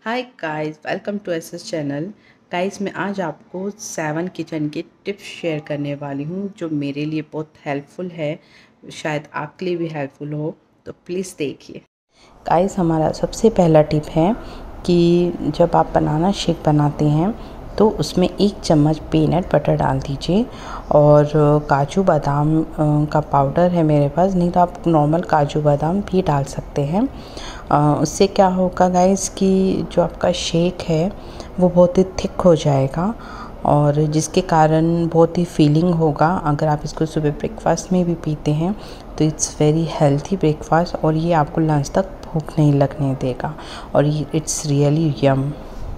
Hi guys, welcome to SS channel. Guys, मैं आज आपको 7 किचन के टिप्स शेयर करने वाली हूँ जो मेरे लिए बहुत हेल्पफुल है, शायद आपके लिए भी हेल्पफुल हो, तो प्लीज़ देखिए। गाइस, हमारा सबसे पहला टिप है कि जब आप बनाना शेक बनाते हैं तो उसमें 1 चम्मच पीनट बटर डाल दीजिए और काजू बादाम का पाउडर है मेरे पास, नहीं तो आप नॉर्मल काजू बादाम भी डाल सकते हैं। उससे क्या होगा गाइस कि जो आपका शेक है वो बहुत ही थिक हो जाएगा और जिसके कारण बहुत ही फीलिंग होगा। अगर आप इसको सुबह ब्रेकफास्ट में भी पीते हैं तो इट्स वेरी हेल्थी ब्रेकफास्ट और ये आपको लंच तक भूख नहीं लगने देगा और ये इट्स रियली यम।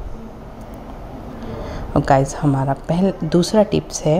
गाइस, हमारा दूसरा टिप्स है,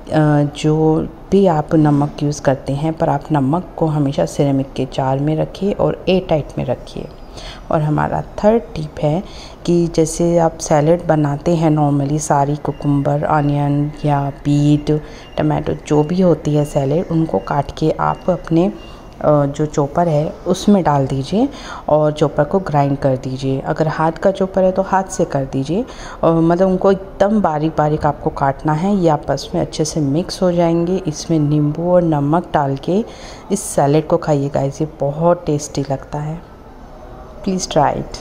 जो भी आप नमक यूज़ करते हैं पर आप नमक को हमेशा सिरेमिक के जार में रखिए और एयर टाइट में रखिए। और हमारा थर्ड टिप है कि जैसे आप सैलेड बनाते हैं नॉर्मली, सारी कुकुम्बर, अनियन या बीट, टमाटो जो भी होती है सैलेड, उनको काट के आप अपने जो चॉपर है उसमें डाल दीजिए और चॉपर को ग्राइंड कर दीजिए। अगर हाथ का चॉपर है तो हाथ से कर दीजिए, मतलब उनको एकदम बारीक बारीक आपको काटना है। ये आपस में अच्छे से मिक्स हो जाएंगे। इसमें नींबू और नमक डाल के इस सैलेड को खाइएगा, इसे बहुत टेस्टी लगता है। Please try it.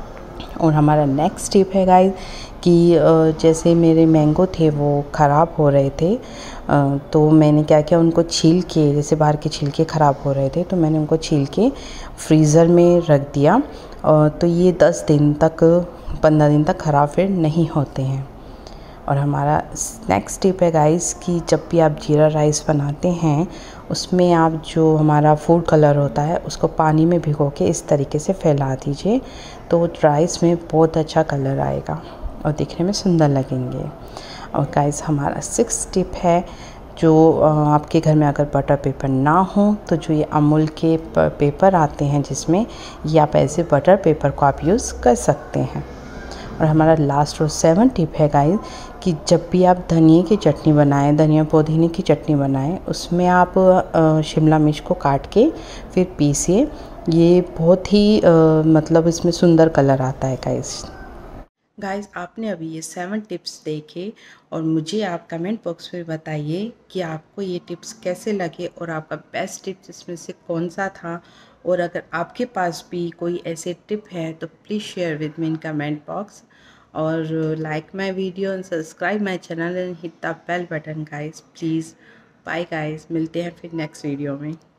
और हमारा नेक्स्ट टिप है गाइस कि जैसे मेरे मैंगो थे वो ख़राब हो रहे थे, तो मैंने क्या किया, उनको छील के, जैसे बाहर के छिलके ख़राब हो रहे थे तो मैंने उनको छील के फ्रीज़र में रख दिया, तो ये 10 दिन तक 15 दिन तक ख़राब फिर नहीं होते हैं। और हमारा नेक्स्ट टिप है गाइस कि जब भी आप जीरा राइस बनाते हैं उसमें आप जो हमारा फूड कलर होता है उसको पानी में भिगो के इस तरीके से फैला दीजिए, तो राइस में बहुत अच्छा कलर आएगा और दिखने में सुंदर लगेंगे। और गाइस, हमारा 6 टिप है, जो आपके घर में अगर बटर पेपर ना हो तो जो ये अमूल के पेपर आते हैं जिसमें, ये आप ऐसे बटर पेपर को आप यूज़ कर सकते हैं। और हमारा लास्ट और 7 टिप है गाइस कि जब भी आप धनिया की चटनी बनाएं, धनिया पुदीने की चटनी बनाएं, उसमें आप शिमला मिर्च को काट के फिर पीसिए। ये बहुत ही मतलब इसमें सुंदर कलर आता है गाइस, आपने अभी ये 7 टिप्स देखे और मुझे आप कमेंट बॉक्स में बताइए कि आपको ये टिप्स कैसे लगे और आपका बेस्ट टिप्स इसमें से कौन सा था। और अगर आपके पास भी कोई ऐसे टिप है तो please share with me in comment box और like my video and subscribe my channel and hit the bell button guys please. Bye guys, मिलते हैं फिर नेक्स्ट वीडियो में।